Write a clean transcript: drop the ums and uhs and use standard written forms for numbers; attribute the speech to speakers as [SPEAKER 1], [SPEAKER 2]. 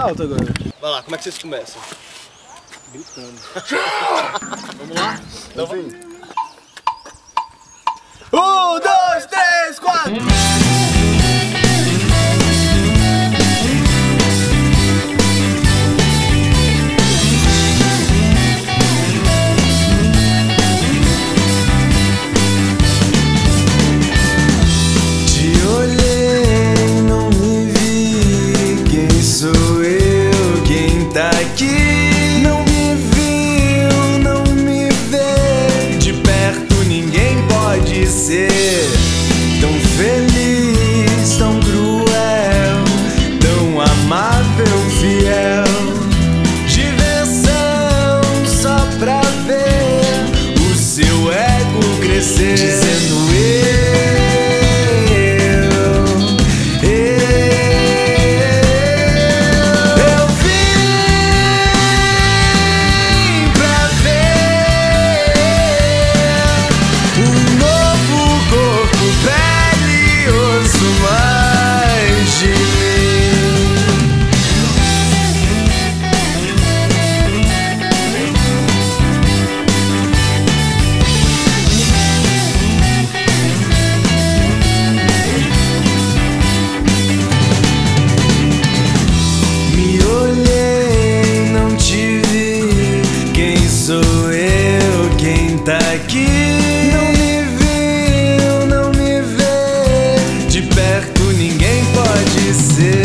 [SPEAKER 1] alto agora.
[SPEAKER 2] Vai lá, como é que vocês começam?
[SPEAKER 1] Gritando.
[SPEAKER 2] Vamos lá? Então vamos.
[SPEAKER 1] 1, 2, 3, 4.
[SPEAKER 3] Ser tão feliz, tão cruel, tão amável, fiel. Diversão só pra ver o seu ego crescer, dizendo eu vim pra ver um novo corpo, pele e osso, mais de mim. Me olhei, não te vi. Quem sou eu? Quem tá aqui? Ninguém pode ser.